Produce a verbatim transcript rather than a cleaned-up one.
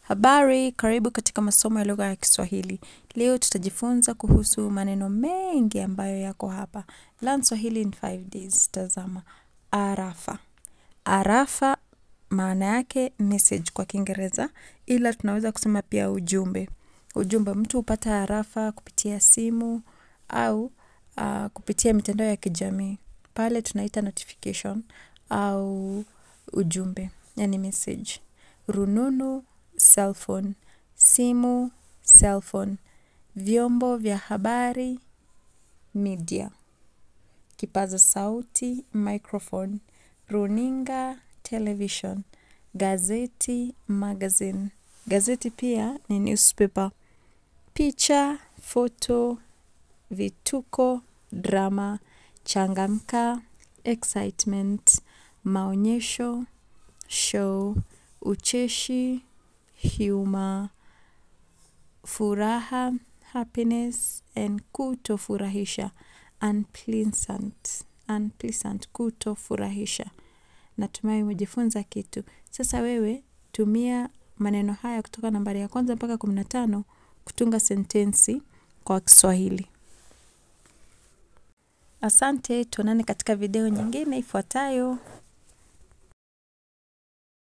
Habari, karibu katika masomo ya lugha ya Kiswahili. Leo tutajifunza kuhusu maneno mengi ambayo yako hapa. Learn Swahili in five days. Tazama. Arafa. Arafa maana yake message kwa Kiingereza, ila tunaweza kusema pia ujumbe. Ujumbe, mtu hupata arafa kupitia simu au uh, kupitia mitandao ya kijamii. Pale tunaita notification au ujumbe, yani message. Rununu, cellphone. Simu, cellphone. Vyombo vya habari, media. Kipaza sauti, microphone. Runinga, television. Gazeti, magazine. Gazeti pia ni newspaper. Picha, photo, vituko, drama, changamka, excitement, maonyesho, show, ucheshi, humor, furaha, happiness, and kutofurahisha, unpleasant, unpleasant, kutofurahisha. Natumai umejifunza kitu. Sasa wewe tumia maneno haya kutoka nambari ya kwanza mpaka kumi na tano kutunga sentensi kwa Kiswahili. Asante, tuonane katika video nyingine ifuatayo.